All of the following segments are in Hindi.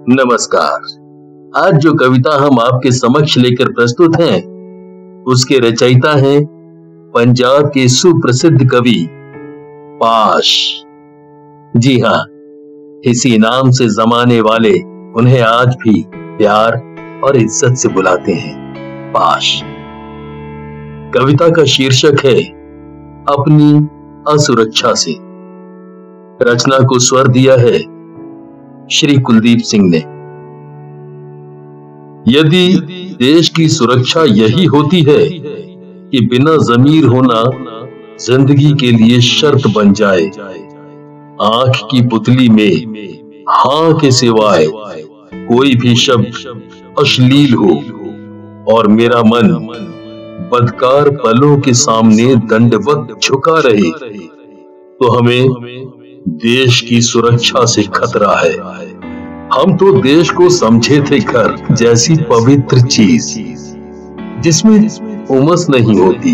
नमस्कार। आज जो कविता हम आपके समक्ष लेकर प्रस्तुत हैं, उसके रचयिता हैं पंजाब के सुप्रसिद्ध कवि पाश। जी हाँ, इसी नाम से जमाने वाले उन्हें आज भी प्यार और इज्जत से बुलाते हैं, पाश। कविता का शीर्षक है अपनी असुरक्षा से। रचना को स्वर दिया है श्री कुलदीप सिंह ने। यदि देश की सुरक्षा यही होती है कि बिना जमीर होना जिंदगी के लिए शर्त बन जाए, आंख की पुतली में हां के सिवाय कोई भी शब्द अश्लील हो और मेरा मन बदकार पलों के सामने दंडवत झुका रहे, तो हमें देश की सुरक्षा से खतरा है। हम तो देश को समझे थे घर जैसी पवित्र चीज जिसमें उमस नहीं होती।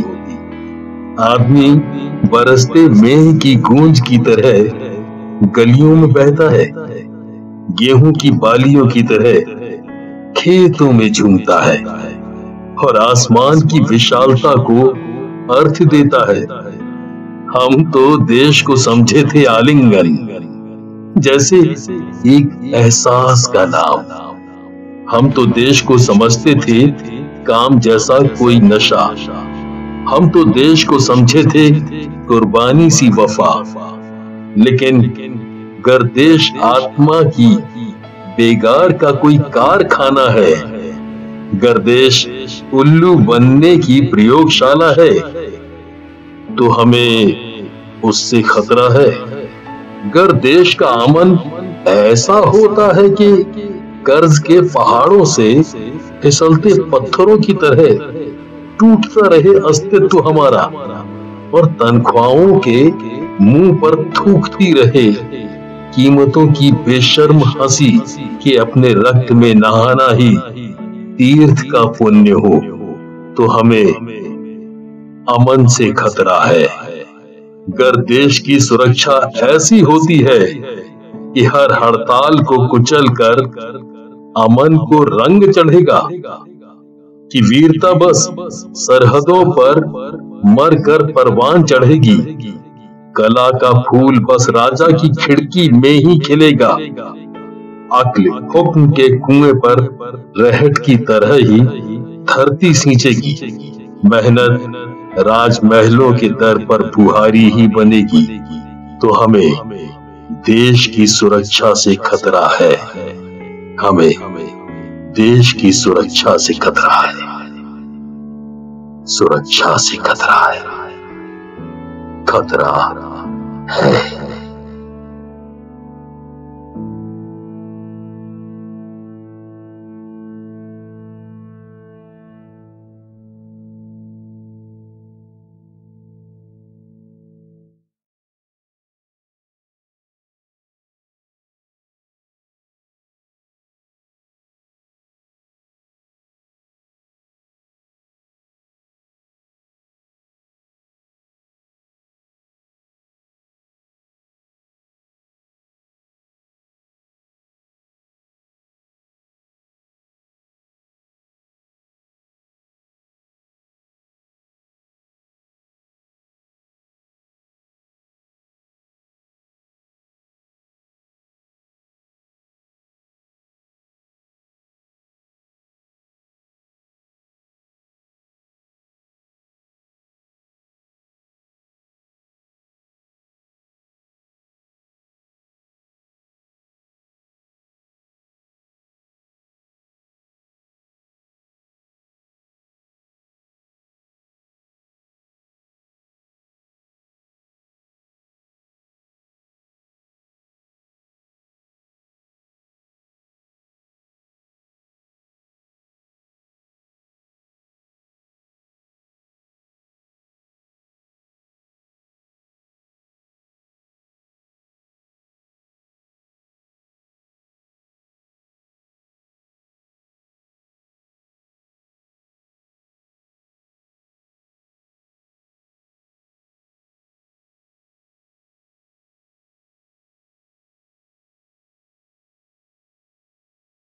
आदमी बरसते मेह की गूंज की तरह गलियों में बहता है, गेहूं की बालियों की तरह खेतों में झूमता है और आसमान की विशालता को अर्थ देता है। हम तो देश को समझे थे आलिंगन, जैसे एक एहसास का नाम। हम तो देश को समझते थे काम जैसा कोई नशा। हम तो देश को समझे थे कुर्बानी सी वफा। लेकिन गर देश आत्मा की बेगार का कोई कारखाना है, गर देश उल्लू बनने की प्रयोगशाला है, तो हमें उससे खतरा है। गर देश का अमन ऐसा होता है कि कर्ज के पहाड़ों से फिसलते पत्थरों की तरह टूटता रहे अस्तित्व हमारा और तनख्वाहों के मुंह पर थूकती रहे कीमतों की बेशर्म हंसी कि अपने रक्त में नहाना ही तीर्थ का पुण्य हो, तो हमें अमन से खतरा है। गर देश की सुरक्षा ऐसी होती है कि हर हड़ताल को कुचल कर अमन को रंग चढ़ेगा, कि वीरता बस सरहदों पर मरकर परवान चढ़ेगी, कला का फूल बस राजा की खिड़की में ही खिलेगा, अक्ल हुक्म के कुएं पर रहट की तरह ही धरती सींचेगी, मेहनत राजमहलों के दर पर फुहारी ही बनेगी, तो हमें देश की सुरक्षा से खतरा है। हमें देश की सुरक्षा से खतरा है। सुरक्षा से खतरा है। खतरा है।